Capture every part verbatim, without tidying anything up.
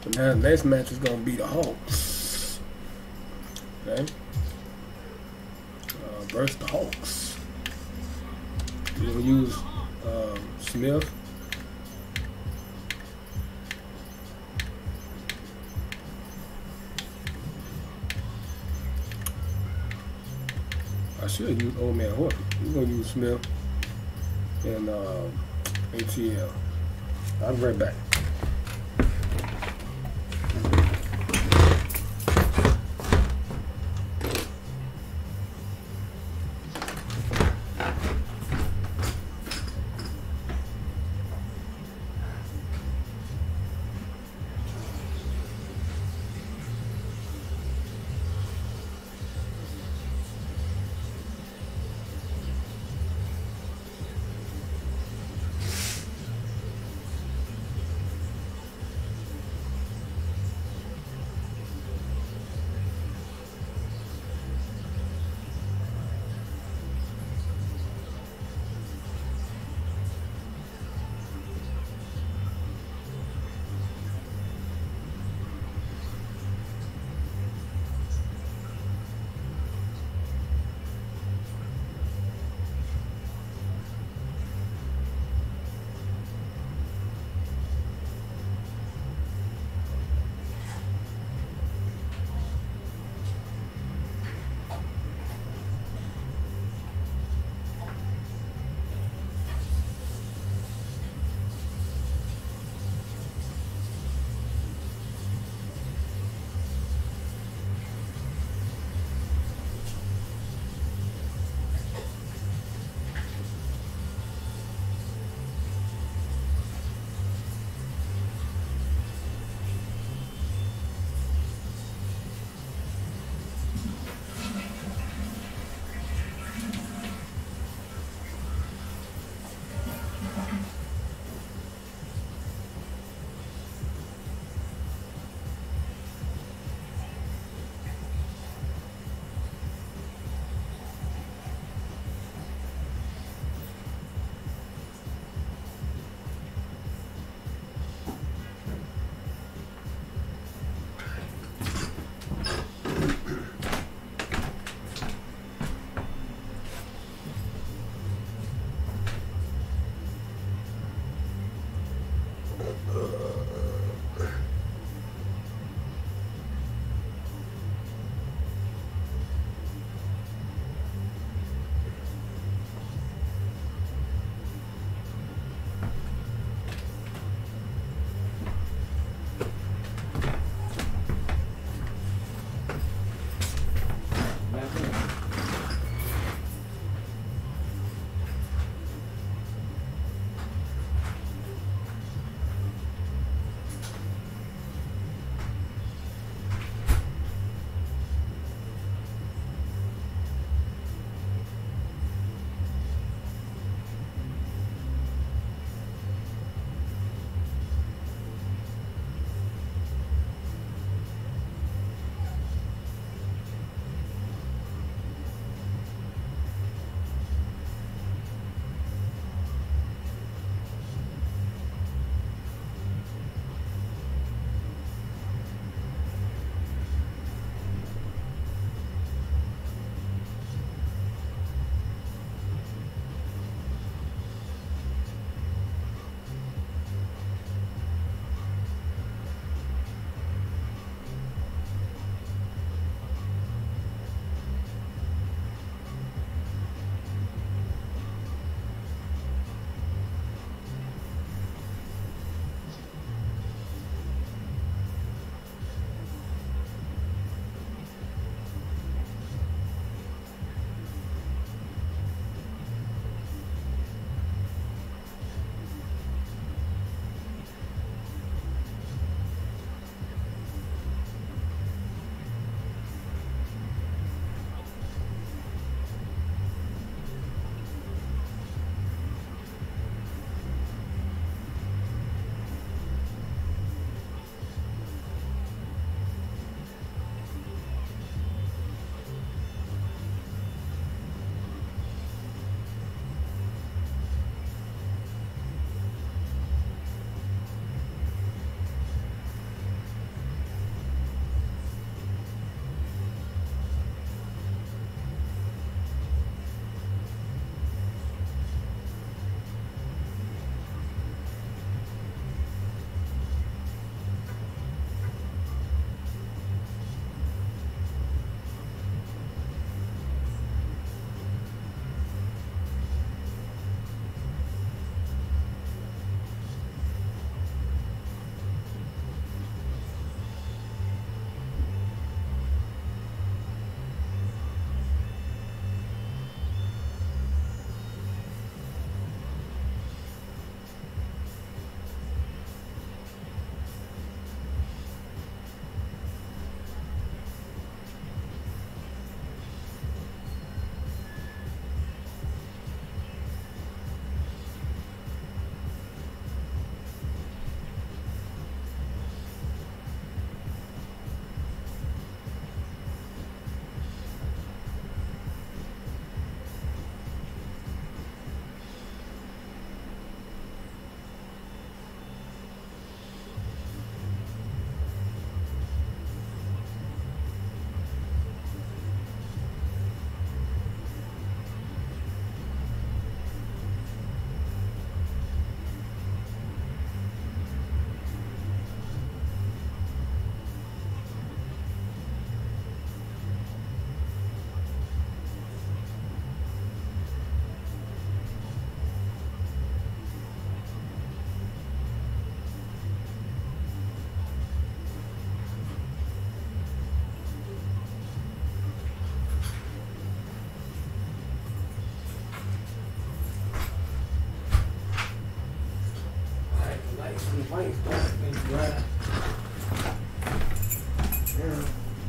But now the next match is gonna be the Hawks. Okay. Uh, versus the Hawks. We're gonna use uh, Smith. I should use Old Man Horton. We're gonna use Smith and uh, A T L. I'll be right back. ain't starting to dry. Yeah.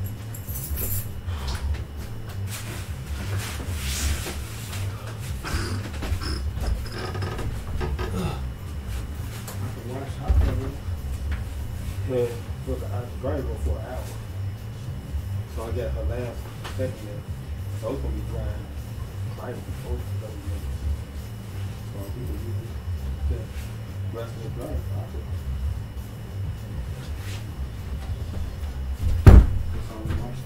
Yeah, with the ice dry for an hour. So I got her last second there. So it's gonna be drying right before thirty minutes. So we can use the rest of the dry process. It's on the moisture.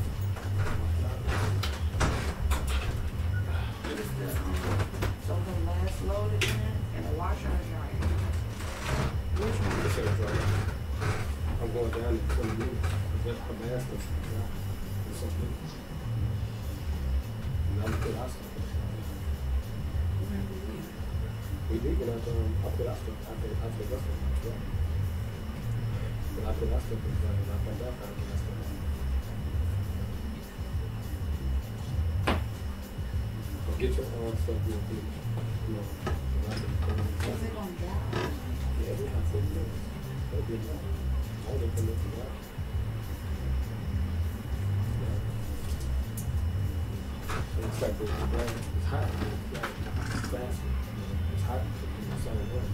So the last loaded in and the washer and dryer. Which one? It's a dry. I'm going down in twenty minutes. That's her last one. It's so good. And I'm put our stuff. We did get out um I put our stuff I put I put our stuff right. But I put our stuff in front and I found out how to put our stuff in. So get your own stuff real quick. You know, is it gonna dry? yeah, we have six minutes. That'll be enough. I would have come up to that. It's like the ground is hot. It's fast. It's hot. It's so warm.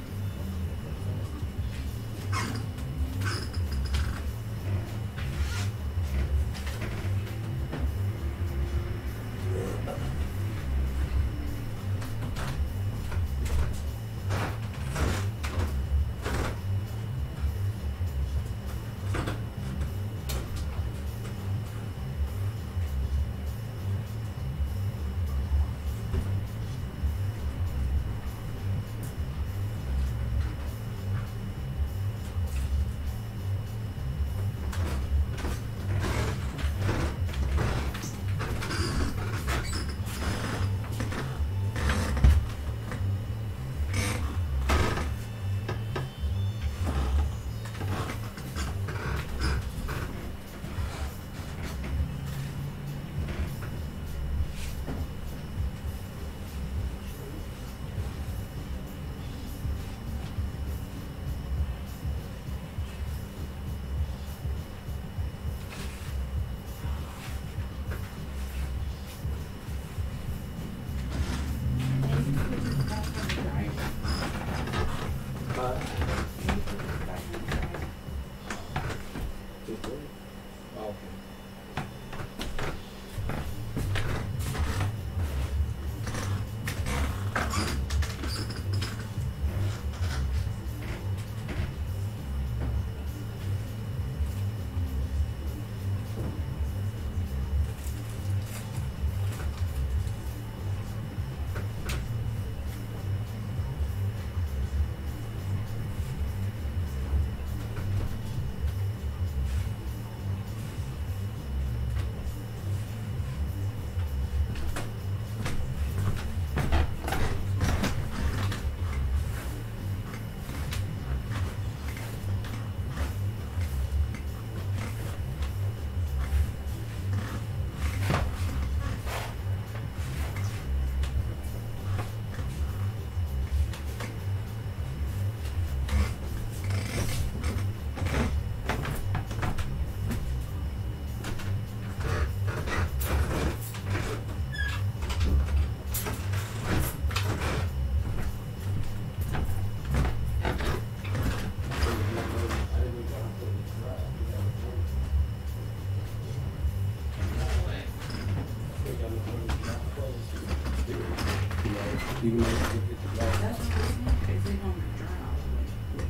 Even though it's get the glass. That's what I'm saying. Is it gonna dry all the way?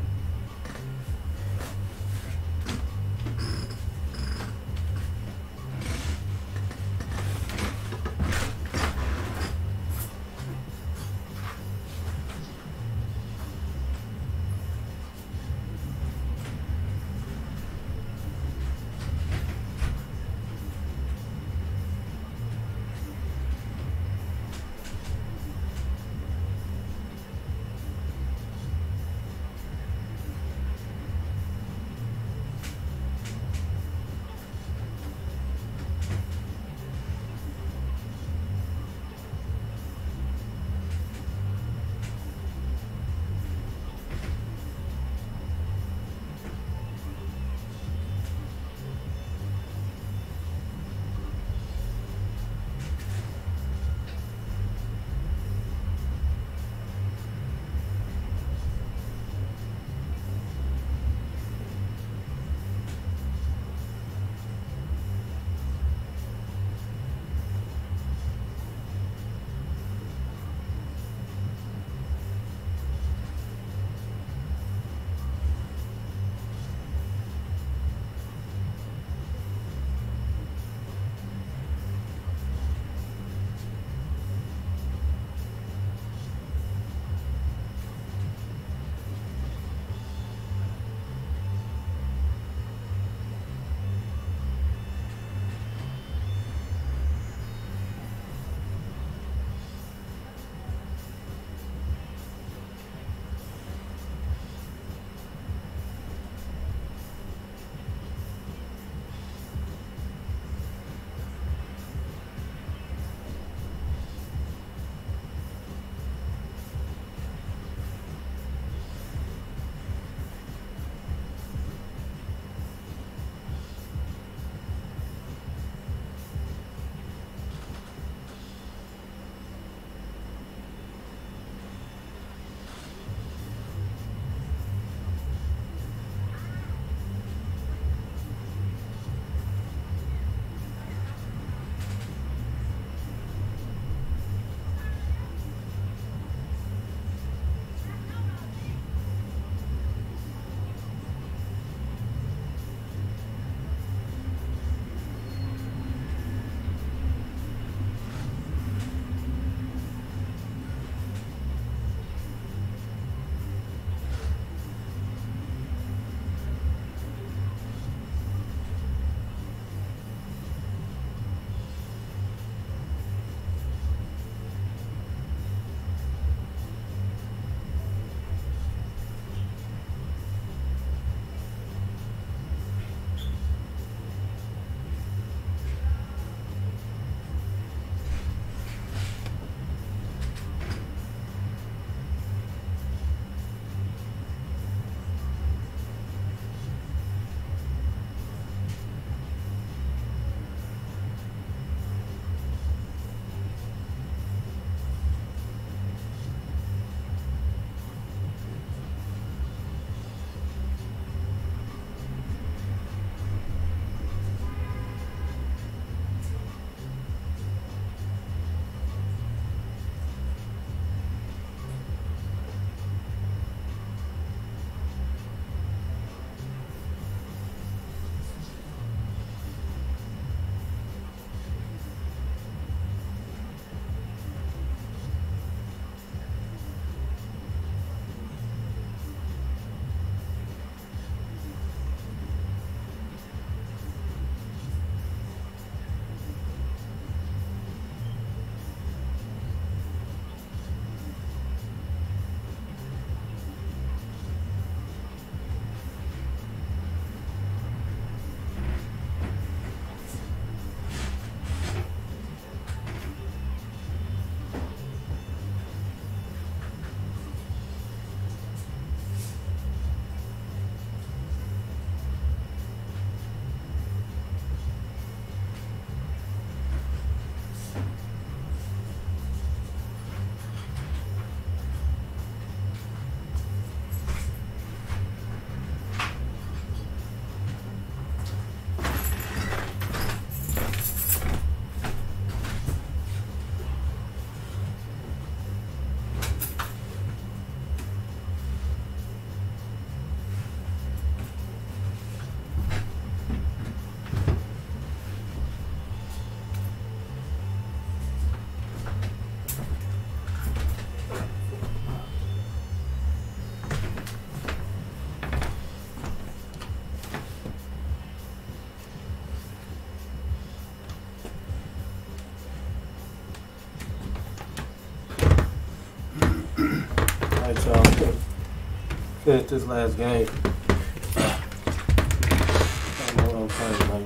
finished this last game. I don't know what I'm saying, like.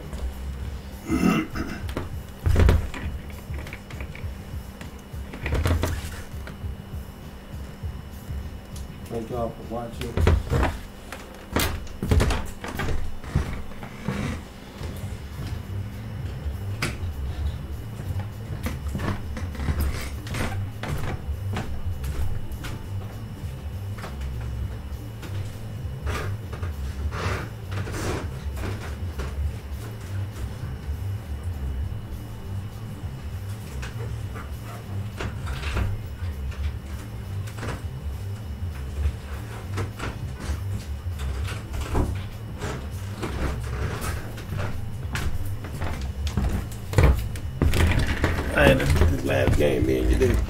Thank y'all for watching. I had this last game, me and you did.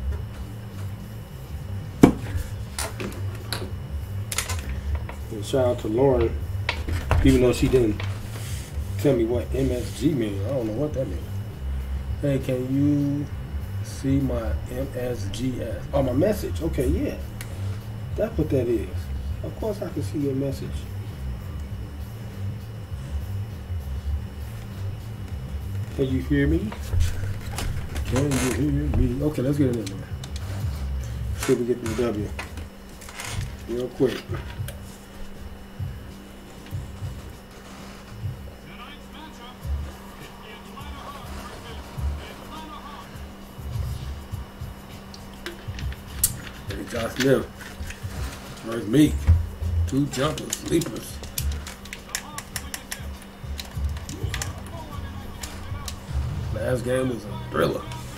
And shout out to Lauren, even though she didn't tell me what M S G means. I don't know what that means. Hey, can you see my M S G S? Oh, my message. Okay, yeah. That's what that is. Of course I can see your message. Can you hear me? Can you hear me? Okay, let's get in there. See if we get the W. Real quick. Hey, Josh Smith. Where's Meek? Two jumpers, sleepers. Last game was a thriller.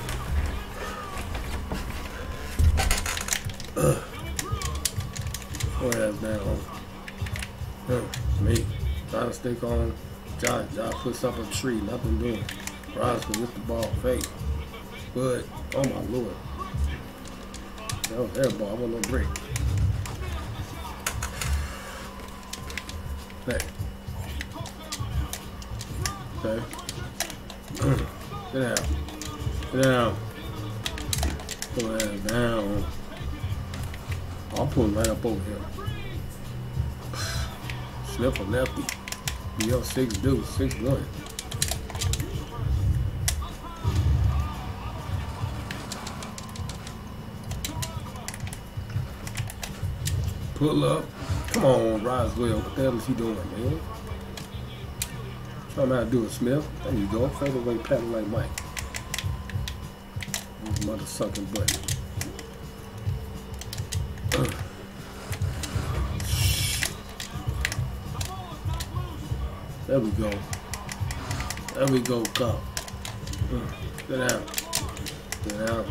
Uh, Go ahead down. Uh, me. Trying to stick on Josh. Josh puts up a tree. Nothing doing. Roscoe with the ball. Fake. But, oh my lord. That was air ball. I want no break. Hey. Okay. Sit down. Sit down. Pull that down. I'm pulling right up over here. Slip a lefty. Yo, six dudes, six one. Pull up. Come on, Roswell. What the hell is he doing, man? Trying to do it, Smith. There you go. Featherweight paddle like Mike. This mother sucking butt. Uh. There we go. There we go, Cup. Uh. Get out. Get out.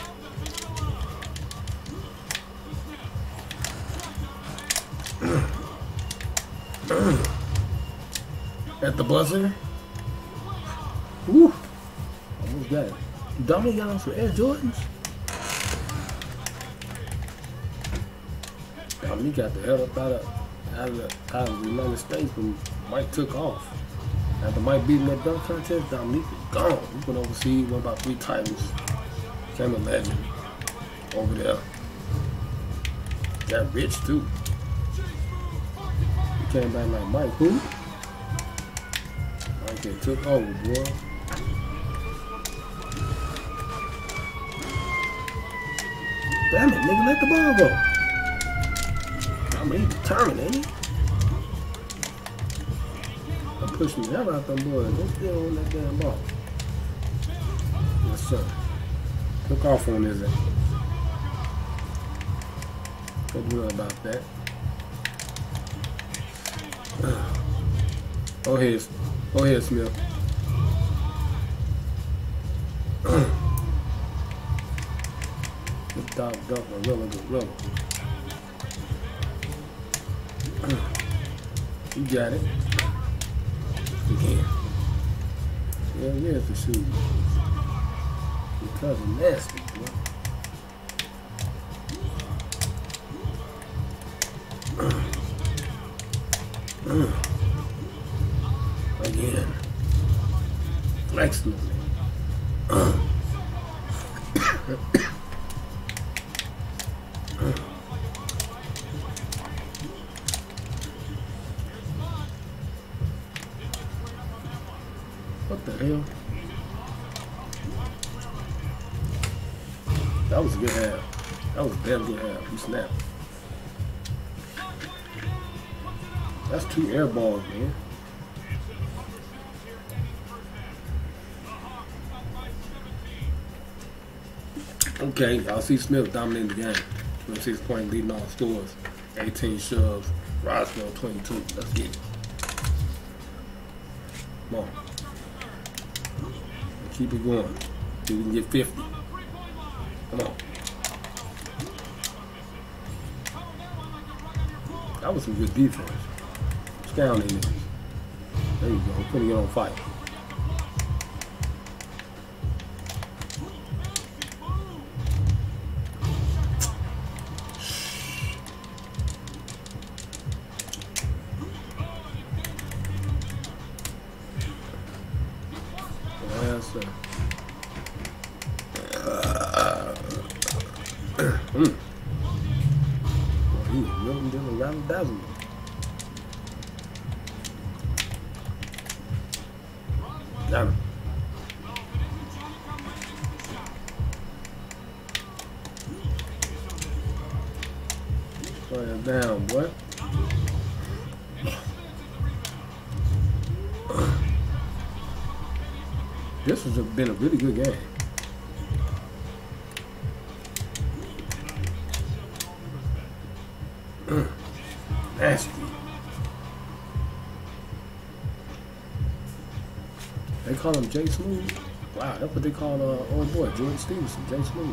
At the buzzer. Woo. Almost got it. Dominic got on some Air Jordans. Dominic got the hell up out of, out of, the, out of the United States when Mike took off. After Mike beat him that dunk contest, Dominic was gone. He went overseas, won about three titles. Became a legend over there. Got rich too. He came back like Mike, who? Mike had took over, boy. Damn it, nigga, let the ball go. I mean, he's determined, ain't he? I'm pushing the hell out them boys. Don't still on that damn ball. Yes, sir. Took off on his end. Don't worry about that. Go ahead. Go ahead, Smith. Good dog, dog, gorilla, gorilla. You got it. You can. Yeah, yeah, for sure. Because of nasty, boy. Again. Flexing on me. What the hell? That was a good half. That was a damn good half. He snapped. That's two air balls, man. Okay, y'all see Smith dominating the game. twenty-six point leading all scores. eighteen shoves. Roswell twenty-two. Let's get it. Come on. Keep it going. See if we can get fifty. Come on. That was some good defense. Down in there. There you go. Putting it on fire. Yes, sir. Mm. Boy, he was really doing rather dazzling. Got him. Slow him down, boy. This has been a really good game. Nasty. They call him Jay Smooth. Wow, that's what they call uh, old boy, Jordan Stevenson, Jay Smooth.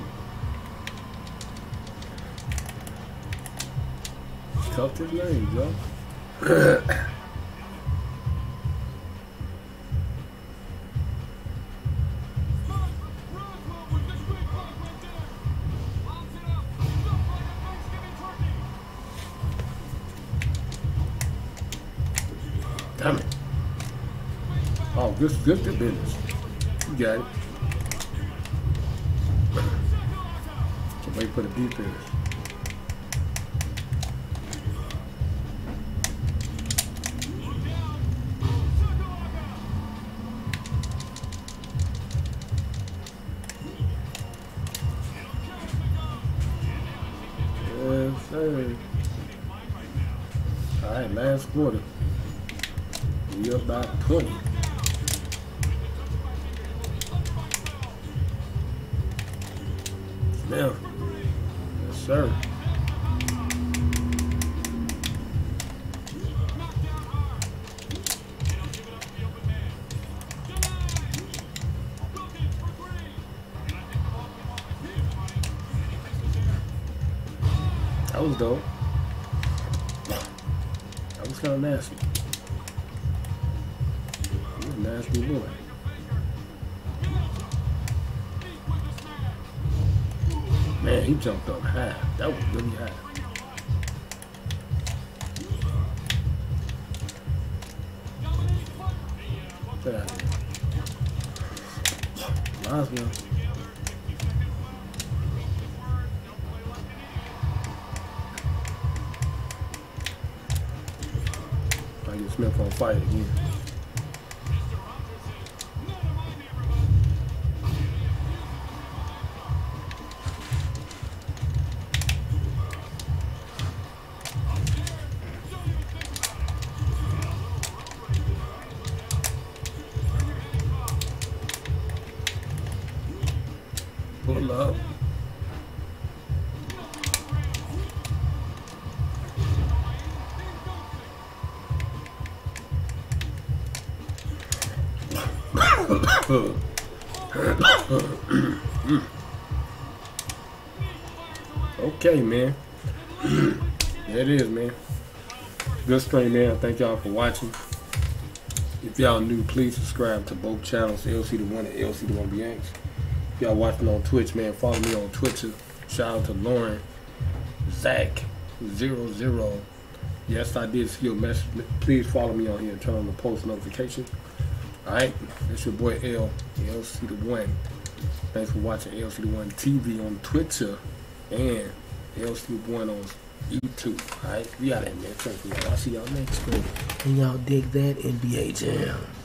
Tough his name, Joe. Damn it. Oh, good, good, good business. You got it. Can't wait for the defense. Yes, sir. All right, last quarter. We up by twenty. Smith. Yes, sir. That was dope. That was kind of nasty. He was a nasty boy. Man, he jumped up high. That was really high. Get out of here. Reminds me of. I get Smith on fire again. Pull up. Okay, man. There it is, man. Good stream, man. Thank y'all for watching. If y'all new, please subscribe to both channels, L C the one and L C the one B X. If y'all watching on Twitch, man, follow me on Twitter. Shout out to Lauren Zach zero zero. Yes, I did see your message. Please follow me on here and turn on the post notification. Alright, it's your boy L, L C the one. Thanks for watching L C the one T V on Twitter and L C the one on YouTube. Alright, we out there, man. Thank you. I'll see y'all next week. And y'all dig that N B A Jam.